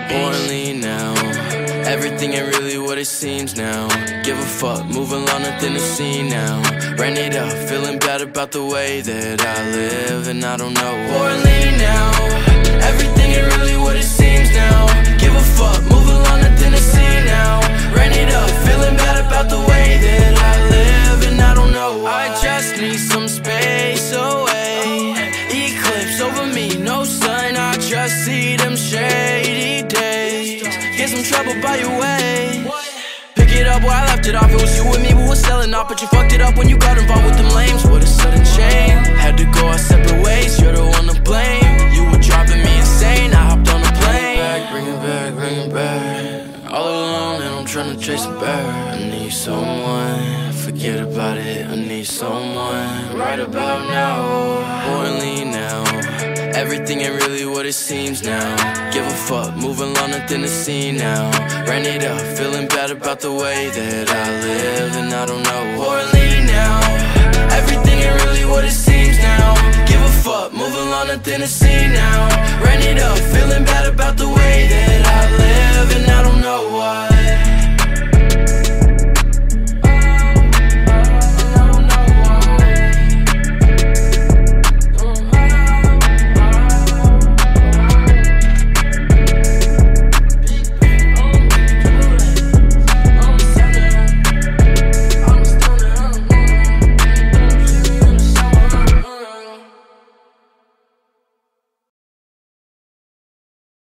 pouring lean now. Everything ain't really what it seems now. Give a fuck, moving along nothing to see now. Ran it up, feeling bad about the way that I live, and I don't know. Pouring lean now. Everything ain't really what it seems now. Give a fuck, moving along nothing to see now. Ran it up, feeling bad about the way that I live, and I don't know. I just need some space away. Eclipse over me, no sun, I just see them shady days. Get some trouble by your way. Pick it up where I left it off. It was you and me, we was selling off, but you fucked it up when you got involved with them lames. What a sudden change. Had to go our separate ways, you're the one to blame. You were driving me insane, I hopped on a plane. Bring it back, bring it back. All alone and I'm trying to chase a bear. I need someone, forget about it. I need someone right about now. Pouring lean now. Everything ain't really what it seems now. Give a fuck, moving along nothing to see now. Ran it up, feeling bad about the way that I live, and I don't know. Pouring lean now. Everything ain't really what it seems now. Give a fuck, moving along nothing to see now. Ran it up, feeling bad about the way that I live, and I don't know.